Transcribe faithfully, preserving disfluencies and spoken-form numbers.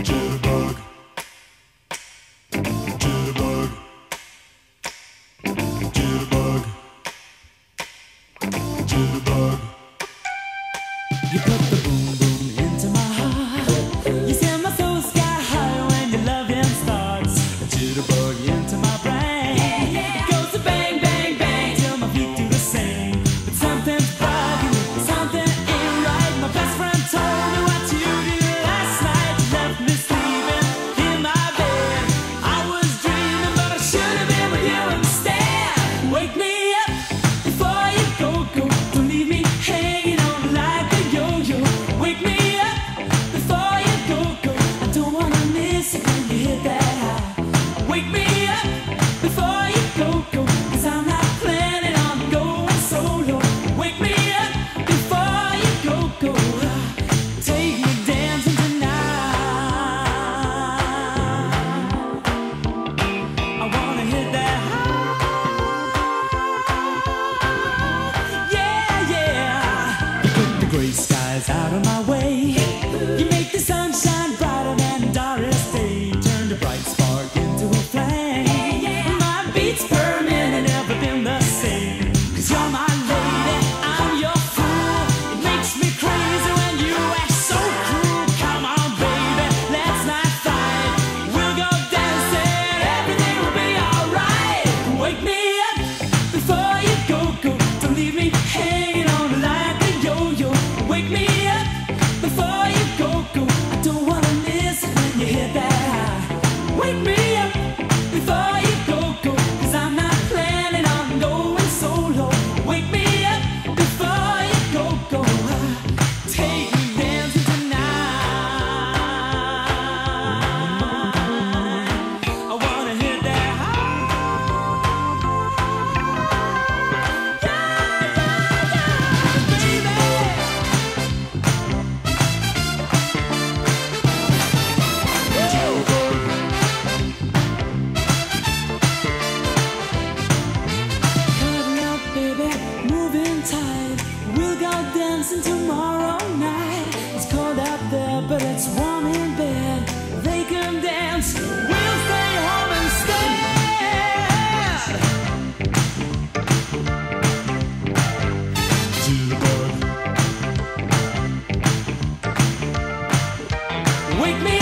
Jitterbug, jitterbug, jitterbug, jitterbug. You put the boom boom into my heart. You send my soul sky high when your loving starts. A jitterbug into my brain. Yeah, yeah. It goes to bang, bang, bang till my feet do the same. But something's bugging me, something ain't right. My best friend told me what you did last night. You left me sleeping in my bed. I was dreaming, but I should have been with you instead. Wake me up before you go, go. Don't leave me hanging on like a yo-yo. Wake me up before you go, go. I don't wanna miss it when you hit that high. Wake me up before you go, go. Cause I'm not planning on going solo. Wake me up before you go, go. Take me dancing tonight. I wanna hit that high. Yeah, yeah. You put the gray skies out of my way. You make the sunshine brighter than Doris Day. Turn the bright spark into a flame. My beats per minute never been the same. Cause you're my lady, I'm your fool. It makes me crazy when you act so cruel. Come on, baby, let's not fight. We'll go dancing, everything will be alright. Wake me up before you go, go. Don't leave me hanging on like a yo-yo. Wake me up before you go, go. I don't wanna miss it when you hit that high. Wake me up before you go, go. Cause I'm not planning on going solo. Wake me up before you go, go. Take me dancing tonight. I wanna hit that high. Yeah, yeah, yeah, Cuddle up, baby, moving tight. We'll go dancing tomorrow night. It's cold out there, but it's warm in bed. They can dance, we'll stay home instead. Jitterbug, Wake me